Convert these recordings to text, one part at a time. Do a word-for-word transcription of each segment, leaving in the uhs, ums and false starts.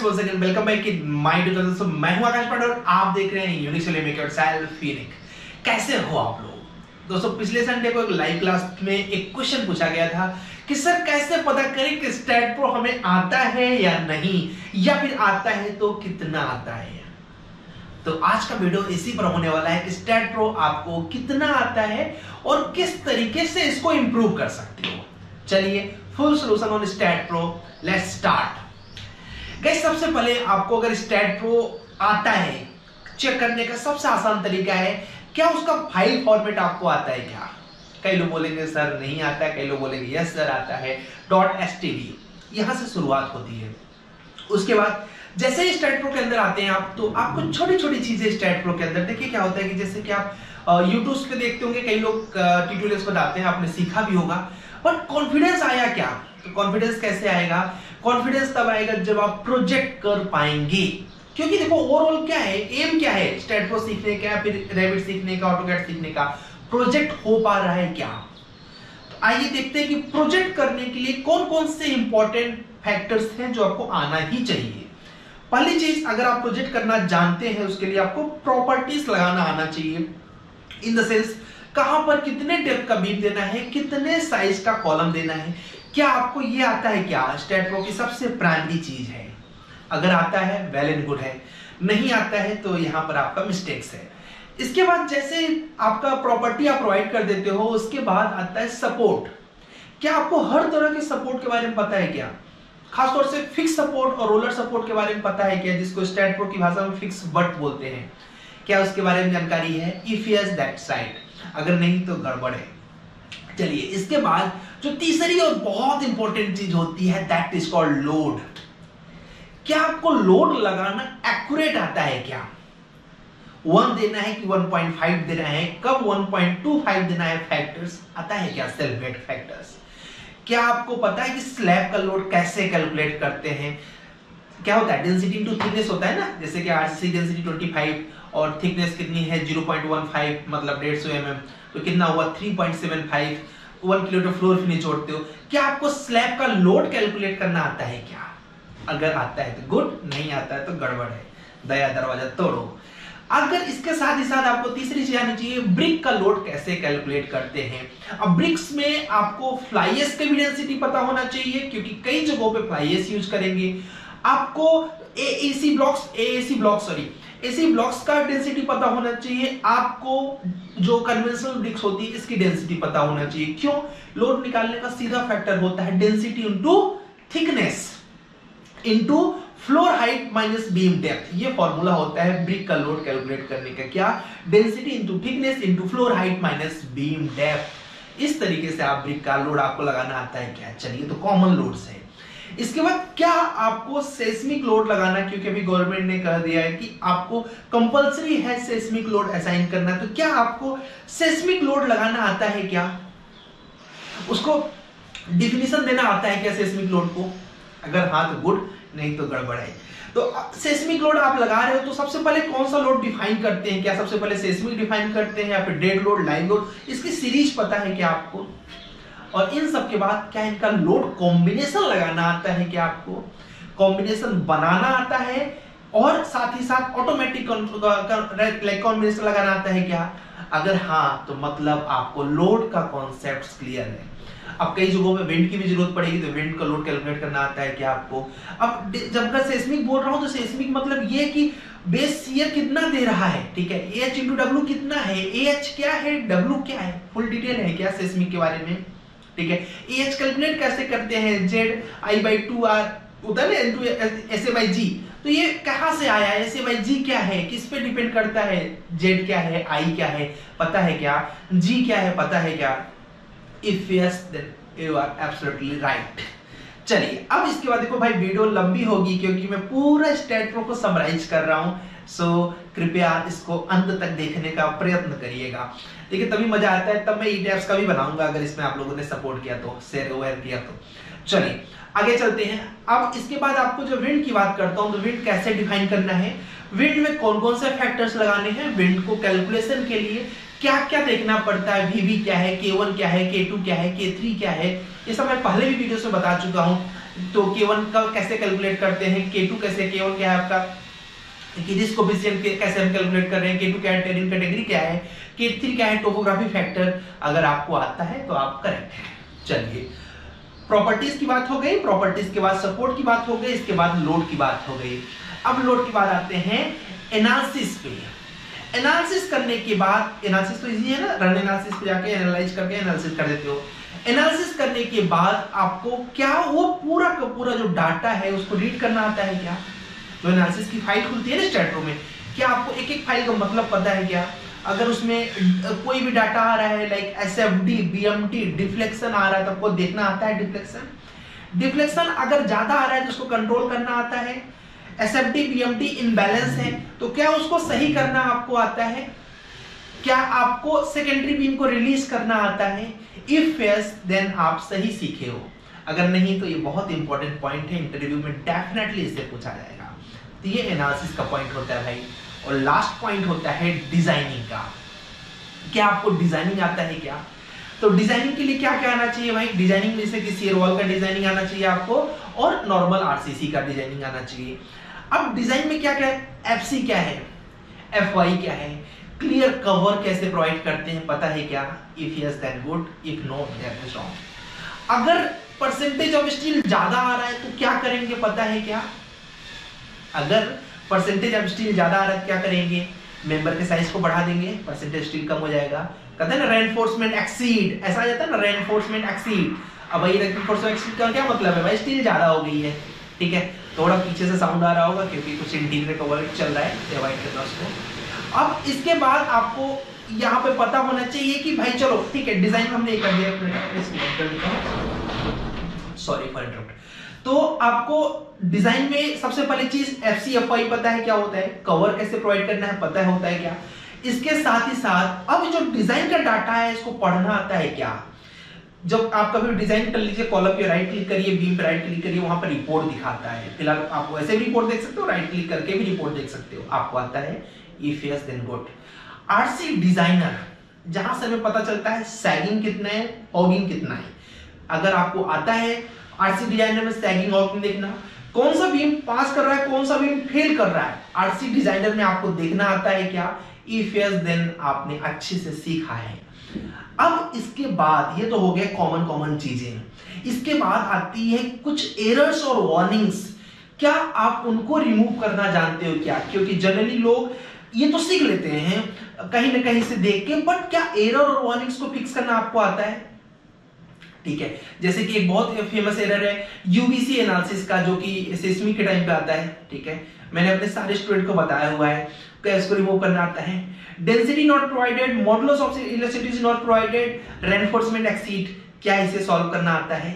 Friends, once again welcome back in my tutorial. So मैं हूं आकाश पांडे और आप देख रहे हैं यूनिक मेक योरसेल्फ यूनिक। कैसे हो आप लोग दोस्तों? पिछले संडे को एक लाइव क्लास में एक क्वेश्चन पूछा गया था कि सर कैसे पता करें कि स्टैट प्रो हमें आता है या नहीं, या फिर आता है तो कितना आता है। तो आज का वीडियो इसी पर होने वाला है कि स्टैट प्रो आपको कितना आता है और किस तरीके से इसको इंप्रूव कर सकते हो। चलिए, full solution on STAAD Pro, let's start. Guys, सबसे पहले आपको अगर स्टैट प्रो आता है, चेक करने का सबसे आसान तरीका है क्या उसका फाइल फॉर्मेट आपको आता है क्या। कई लोग बोलेंगे सर नहीं आता है, कई लोग बोलेंगे यस सर आता है। डॉट एस टी डी यहां से शुरुआत होती है। उसके बाद जैसे ही स्टैट प्रो के अंदर आते हैं आप, तो आपको छोटी छोटी चीजें स्टैट प्रो के अंदर देखिए क्या होता है कि जैसे कि आप यूट्यूब पे देखते होंगे, कई लोग ट्यूटोरियल्स बताते हैं, आपने सीखा भी होगा, बट कॉन्फिडेंस आया क्या? तो कॉन्फिडेंस कैसे आएगा? कॉन्फिडेंस तब आएगा जब आप प्रोजेक्ट कर पाएंगे। क्योंकि देखो, ओवरऑल क्या है, एम क्या है स्टैट प्रो सीखने का, फिर रेविट सीखने का, ऑटोकैड सीखने का, प्रोजेक्ट हो पा रहा है क्या? तो आइए देखते हैं कि प्रोजेक्ट करने के लिए कौन कौन से इंपॉर्टेंट फैक्टर्स हैं जो आपको आना ही चाहिए। पहली चीज, अगर आप प्रोजेक्ट करना जानते हैं, उसके लिए आपको प्रॉपर्टीज लगाना आना चाहिए। इन द सेंस, कहां पर कितने डेप्थ का बीट देना है, कितने साइज का कॉलम देना है, क्या आपको ये आता है क्या? स्टैट प्रो की सबसे प्राइमरी चीज है। अगर आता है वेल एंड गुड है, नहीं आता है तो यहां पर आपका मिस्टेक्स है। इसके बाद जैसे आपका प्रॉपर्टी आप प्रोवाइड कर देते हो, उसके बाद आता है सपोर्ट। क्या आपको हर तरह के सपोर्ट के बारे में पता है क्या? खासतौर से फिक्स सपोर्ट और रोलर सपोर्ट के बारे में पता है क्या, जिसको स्टैट प्रो की भाषा में फिक्स बट बोलते हैं? क्या उसके बारे में जानकारी है? इफ यस दैट्स राइट, अगर नहीं तो गड़बड़ है। चलिए, इसके बाद जो तीसरी और बहुत इंपॉर्टेंट चीज होती है, दैट इज कॉल्ड लोड। क्या आपको लोड लगाना एक्यूरेट आता है क्या? वन देना है कि वन पॉइंट फाइव देना है, कब वन पॉइंट टू फाइव देना है, फैक्टर्स आता है क्या? Self weight factors. क्या आपको पता है कि स्लैब का लोड कैसे कैलकुलेट करते हैं? क्या होता है? डेंसिटी इनटू थिकनेस होता है ना, जैसे कि आरसीसी डेंसिटी ट्वेंटी फाइव और थिकनेस कितनी है ज़ीरो पॉइंट वन फाइव, मतलब डेढ़ सौ एम एम, तो कितना हुआ three point seven five. One kilometre floor finish जोड़ते हो। क्या आपको स्लैब का लोड कैलकुलेट करना आता है क्या? अगर आता है तो गुड, नहीं आता है तो गड़बड़ है, दया दरवाजा तोड़ो। अगर इसके साथ ही साथ आपको तीसरी चीज आनी चाहिए, ब्रिक का लोड कैसे कैलकुलेट करते हैं। अब ब्रिक्स में आपको फ्लाईएस की भी डेंसिटी पता होना चाहिए, क्योंकि कई जगहों पे फ्लाईएस यूज करेंगे। आपको AAC blocks AAC blocks sorry AC blocks का डेंसिटी पता होना चाहिए। आपको जो कन्वेंशनल ब्रिक्स होती है इसकी डेंसिटी पता होना चाहिए। क्यों? लोड निकालने का सीधा फैक्टर होता है density into thickness into floor height minus beam depth. ये फॉर्मूला होता है ब्रिक का लोड कैलकुलेट करने का। क्या? Density into thickness into floor height minus beam depth. इस तरीके से आप ब्रिक का लोड आपको लगाना आता है क्या? चलिए, तो कॉमन लोड्स है। इसके बाद क्या आपको सेस्मिक लोड लगाना, क्योंकि अभी गवर्नमेंट ने कह दिया है कि आपको कंपलसरी है सेस्मिक लोड असाइन करना, तो क्या आपको सेस्मिक लोड लगाना आता है क्या? उसको डिफिनीशन देना आता है क्या सेस्मिक लोड को? अगर हाँ तो गुड, नहीं तो गड़बड़ है। तो सेस्मिक लोड आप लगा रहे हो तो सबसे पहले कौन सा लोड डिफाइन करते हैं? क्या सबसे पहले सेस्मिक डिफाइन करते हैं या फिर डेड लोड, लाइव लोड? इसकी सीरीज पता है क्या आपको? और इन सब के बाद क्या इनका लोड कॉम्बिनेशन लगाना आता है क्या आपको? कॉम्बिनेशन बनाना आता है और साथ ही साथ ऑटोमेटिक कॉम्बिनेशन लगाना आता है क्या? अगर हाँ तो मतलब आपको लोड का कॉन्सेप्ट क्लियर है। अब कई जगहों पे विंड की भी जरूरत पड़ेगी, तो विंड का लोड कैलकुलेट करना आता है क्या आपको? अब जब मैं सेस्मिक बोल रहा हूं तो सेस्मिक मतलब ये कि बेस शियर कितना दे रहा है, ठीक है? एच इंटू डब्ल्यू कितना है, एच क्या है, डब्ल्यू क्या है, फुल डिटेल है क्या सेस्मिक के बारे में, ठीक है? एच कैलकुलेट कैसे करते हैं? Z I by two R होता है ना, एस ए बाई जी। तो ये कहां से आया? एस ए बाई जी क्या है, किस पे डिपेंड करता है? जेड क्या है, आई क्या है, पता है क्या? जी क्या है, पता है क्या? If yes then you are absolutely right. चलिए, अब इसके बाद देखो भाई, वीडियो लंबी होगी क्योंकि मैं पूरा स्टैट प्रो को समराइज कर रहा हूं, सो कृपया इसको अंत तक देखने का प्रयत्न करिएगा। देखिए, तभी मजा आता है। तब मैं ई टैब्स का भी बनाऊंगा अगर इसमें आप लोगों ने सपोर्ट किया तो, शेयर वेयर किया तो। चलिए आगे चलते हैं। अब इसके बाद आपको जो विंड की बात करता हूं, तो विंड कैसे डिफाइन करना है, विंड में कौन कौन से फैक्टर्स लगाने हैं, विंड को कैलकुलेशन के लिए क्या क्या देखना पड़ता है, वीवी क्या है, के वन क्या है, के टू क्या है, के थ्री क्या है, ये सब मैं पहले भी वीडियो में बता चुका हूं। तो के वन का कैसे कैलकुलेट करते हैं, के टू कैसे, के वन क्या है आपका किडिस कोफिशिएंट कैसे हम कैलकुलेट कर रहे हैं, के टू क्या है, टेरिन कैटेगरी क्या है, के थ्री क्या है, टोपोग्राफी फैक्टर। अगर आपको आता है तो आप करेक्ट हैं। चलिए प्रॉपर्टीज की बात हो गई, प्रॉपर्टीज के बाद सपोर्ट की बात हो गई, इसके बाद लोड की बात हो गई। अब लोड की बात आते हैं एनालिसिस पे। एनालिसिस करने के बाद, एनालिसिस तो इजी है ना, रन एनालिसिस पे जाके एनालाइज करके एनालिसिस कर देते हो। एनालिसिस करने के बाद आपको क्या वो पूरा का पूरा जो डाटा है उसको रीड करना आता है क्या? जो एनालिसिस की फाइल खुलती है ना स्टैट रूम में, क्या आपको एक एक फाइल का मतलब पता है क्या? अगर उसमें कोई भी डाटा आ रहा है लाइक एसएफडी, बीएमटी, डिफ्लेक्शन आ रहा है तो आपको देखना आता है डिफ्लेक्शन। डिफ्लेक्शन अगर ज्यादा आ रहा है तो उसको कंट्रोल करना आता है। एसएफडी, बीएमटी इनबैलेंस है तो क्या उसको सही करना आपको आता है? क्या आपको सेकेंडरी बीम को रिलीज करना आता है? इफ यस देन आप सही सीखे हो, अगर नहीं तो ये बहुत इंपॉर्टेंट पॉइंट है, इंटरव्यू में डेफिनेटली इससे पूछा जाएगा। तो ये एनालिसिस का पॉइंट होता है भाई। और लास्ट पॉइंट होता है डिजाइनिंग का। क्या आपको डिजाइनिंग आता है क्या? तो डिजाइनिंग के लिए क्या क्या आना चाहिए भाई? डिजाइनिंग में जैसे कि शेयर वॉल का डिजाइनिंग आना चाहिए आपको और नॉर्मल आरसीसी का डिजाइनिंग आना चाहिए। अब डिजाइन में क्या क्या है? एफसी क्या है, एफवाई क्या है, क्लियर कवर कैसे प्रोवाइड करते हैं पता है क्या? If yes then good, if no that is wrong. अगर परसेंटेज ऑफ स्टील ज्यादा आ रहा है तो क्या करेंगे पता है क्या? अगर परसेंटेज ऑफ स्टील ज्यादा आ रहा है क्या करेंगे? मेंबर के साइज को बढ़ा देंगे, परसेंटेज स्टील कम हो जाएगा। कहते हैं ना रेनफोर्समेंट एक्सीड, ऐसा आ जाता है ना रेनफोर्समेंट एक्सीड। अब भाई रेनफोर्समेंट एक्सीड का क्या मतलब है भाई? स्टील ज्यादा हो गई है, ठीक है। थोड़ा पीछे से साउंड आ रहा होगा क्योंकि कुछ इंटीरियर का वर्क चल रहा है अवॉइड करना उसको। अब इसके बाद आपको यहाँ पे पता होना चाहिए कि भाई चलो ठीक है डिजाइन हमने कर दिया, सॉरी फॉर इंटरप्ट। तो आपको डिजाइन में सबसे पहली चीज एफसी एफआई पता है क्या होता है, कवर कैसे प्रोवाइड करना है पता है होता है क्या। इसके साथ ही साथ अब जो डिजाइन का डाटा है इसको पढ़ना आता है क्या। जब आप कभी डिजाइन कर लीजिए, कॉलम पे राइट क्लिक करिए, बीम पे राइट क्लिक करिए, वहां पर रिपोर्ट दिखाता है। फिलहाल आप वैसे भी रिपोर्ट देख सकते हो, राइट क्लिक करके भी रिपोर्ट देख सकते हो, आपको आता है। If yes then good. RC designer जहां से हमें पता चलता है सैगिंग कितना है, हॉगिंग कितना है। अगर आपको आता है आरसी डिजाइनर में सैगिंग हॉगिंग देखना, कौन सा बीम पास कर रहा है कौन सा बीम फेल कर रहा है, आरसी डिजाइनर में आपको देखना आता है क्या? इफ यस देन आपने अच्छे से सीखा है। अब इसके बाद ये तो हो गया कॉमन कॉमन चीजें। इसके बाद आती है कुछ एरर्स और वार्निंग्स। क्या आप उनको रिमूव करना जानते हो क्या? क्योंकि जनरली लोग ये तो सीख लेते हैं कहीं ना कहीं से देख के, बट क्या एरर और वार्निंग्स को फिक्स करना आपको आता है? ठीक है, जैसे कि एक बहुत फेमस एरर है यूवीसी एनालिसिस का, जो कि सेस्मिक के टाइम पे आता है। ठीक है, मैंने अपने सारे स्टूडेंट को बताया हुआ है, क्या इसको रिमूव करना आता है। Density not provided, modulus of elasticity not provided, reinforcement exceed, क्या इसे सॉल्व करना आता है?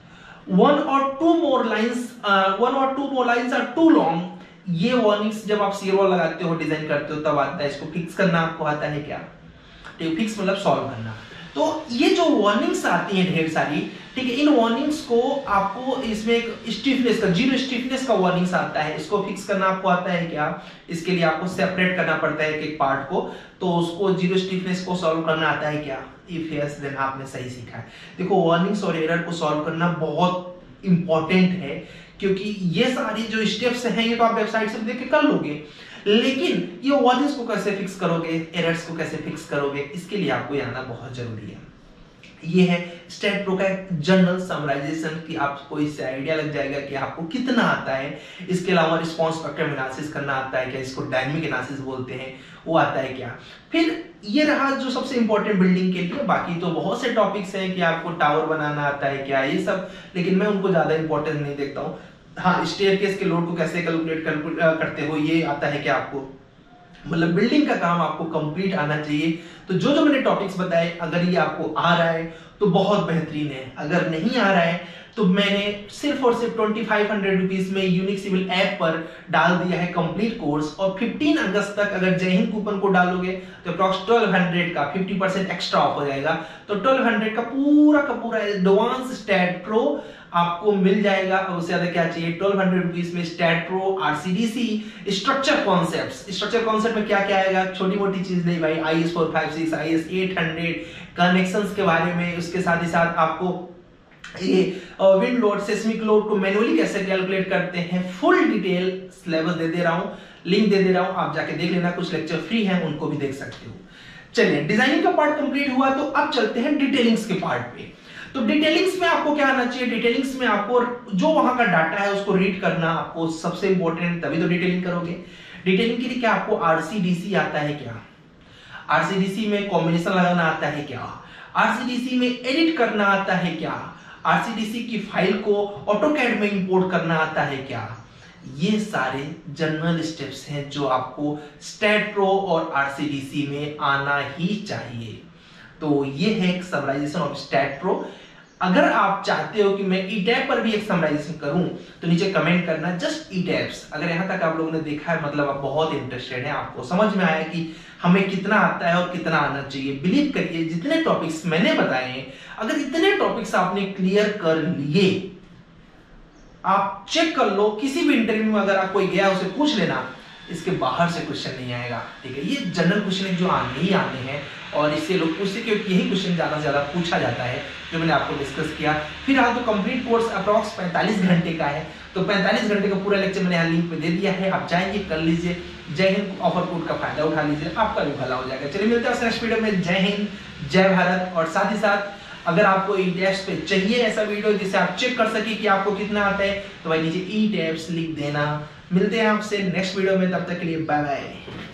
वन और टू मोर लाइंस वन और two more lines are too long, ये वार्निंग्स जब आप शेयर वॉल लगाते हो, डिजाइन करते हो तब आता है। इसको फिक्स करना आपको आता है क्या? ठीक, फिक्स मतलब सॉल्व करना। तो ये जो वार्निंग्स आती हैं ढेर सारी, ठीक है, इन वार्निंग्स को आपको इसमें एक स्टिफनेस का, जीरो स्टिफनेस का वार्निंग्स आता है, इसको फिक्स करना आपको आता है क्या? इसके लिए आपको सेपरेट करना पड़ता है एक एक पार्ट को, तो उसको जीरो स्टिफनेस को सॉल्व करना आता है क्या? इफ यस देन आपने सही सीखा है। देखो वार्निंग्स और एरर को सॉल्व करना बहुत इंपॉर्टेंट है, क्योंकि ये सारी जो स्टेप्स हैं ये तो आप वेबसाइट से देख के कर लोगे, लेकिन ये वार्निंग्स को कैसे फिक्स करोगे, एरर्स को कैसे फिक्स करोगे, इसके लिए आपको जानना बहुत जरूरी है। ये है स्टैट प्रो का एक जनरल समराइजेशन, कि आपको इससे आइडिया लग जाएगा कि आपको कितना आता है। इसके अलावा रिस्पांस स्पेक्ट्रम एनालिसिस करना आता है क्या? इसको डायनेमिक एनालिसिस बोलते हैं, वो आता है क्या? फिर ये रहा जो सबसे इंपॉर्टेंट बिल्डिंग के लिए। बाकी तो बहुत से टॉपिक्स हैं कि आपको टावर बनाना आता है क्या, ये सब, लेकिन मैं उनको ज्यादा इंपॉर्टेंस नहीं देखता हूँ। हाँ, स्टेयरकेस के लोड को कैसे कैलकुलेट करते हो ये आता है क्या आपको? मतलब बिल्डिंग का काम आपको कंप्लीट आना चाहिए। तो जो जो मैंने टॉपिक्स बताए, अगर ये आपको आ रहा है तो बहुत बेहतरीन है, अगर नहीं आ रहा है तो मैंने सिर्फ और सिर्फ ट्वेंटी फाइव हंड्रेड रुपीज में यूनिक सिविल ऐप पर डाल दिया है कंप्लीट कोर्स, और फिफ्टीन अगस्त तक अगर जय हिंद कूपन को डालोगे तो अप्रॉक्स ट्वेल्व हंड्रेड का फिफ्टी परसेंट एक्स्ट्रा ऑफ हो जाएगा। तो ट्वेल्व हंड्रेड का पूरा का पूरा एडवांस स्टैट प्रो आपको मिल जाएगा। और उससे ज्यादा क्या चाहिए? ट्वेल्व हंड्रेड रुपीज में STAAD Pro, RCDC, structure concepts. Structure concept में क्या क्या आएगा? छोटी मोटी चीज नहीं भाई, I S four five six, I S eight hundred, connections के बारे में, उसके साथ ही साथ आपको ये विंड लोड, सेस्मिक लोड को मैनुअली कैसे कैलकुलेट करते हैं, फुल डिटेल सिलेबस दे दे रहा हूं, लिंक दे दे रहा हूं, आप जाके देख लेना, कुछ लेक्चर फ्री हैं उनको भी देख सकते हो। चलिए डिजाइनिंग का पार्ट कंप्लीट हुआ, तो अब चलते हैं डिटेलिंग्स के पार्ट पे। तो डिटेलिंग्स में आपको क्या आना चाहिए, डिटेलिंग्स में आपको जो वहां का डाटा है उसको रीड करना आपको सबसे इंपॉर्टेंट, तभी तो डिटेलिंग करोगे। डिटेलिंग के लिए क्या आपको आरसीडीसी आता है क्या, आरसीडीसी में कॉम्बिनेशन लगाना आता है क्या, आरसीडीसी में एडिट करना आता है क्या, आरसीडीसी की फाइल को ऑटोकैड में इंपोर्ट करना आता है क्या, ये सारे जनरल स्टेप्स हैं जो आपको स्टैट प्रो और आरसीडीसी में आना ही चाहिए। तो ये है एक समराइजेशन ऑफ स्टैट प्रो। अगर आप चाहते हो कि मैं ई टैब पर भी एक समराइजेशन करूं तो नीचे कमेंट करना जस्ट ई टैब्स। अगर यहां तक आप लोगों ने देखा है मतलब आप बहुत इंटरेस्टेड हैं, आपको समझ में आया कि हमें कितना आता है और कितना आना चाहिए। बिलीव करिए जितने टॉपिक्स मैंने बताए हैं, अगर इतने टॉपिक्स आपने क्लियर कर लिए, आप चेक कर लो किसी भी इंटरव्यू में अगर आप कोई गया उसे पूछ लेना, इसके बाहर से क्वेश्चन नहीं आएगा। ठीक है, ये जनरल क्वेश्चन जो आने ही आने हैं और इससे लोग पूछते क्योंकि यही क्वेश्चन ज्यादा से ज्यादा पूछा जाता है जो मैंने आपको डिस्कस किया। फिलहाल तो कंप्लीट कोर्स अप्रॉक्स पैंतालीस घंटे का है, तो पैंतालीस घंटे का पूरा लेक्चर मैंने यहाँ लिंक पे दे दिया है, आप जाएंगे कर लीजिए। जय हिंद, ऑफर कोड का फायदा उठा लीजिए, आपका भी भला हो जाएगा। चलिए मिलते हैं नेक्स्ट वीडियो में। जय हिंद, जय भारत। और साथ ही साथ अगर आपको ई टैब्स पे चाहिए ऐसा वीडियो जिसे आप चेक कर सके कि आपको कितना आता है, तो भाई नीचे ई टैब्स लिख देना। मिलते हैं आपसे नेक्स्ट वीडियो में, तब तक के लिए बाय बाय।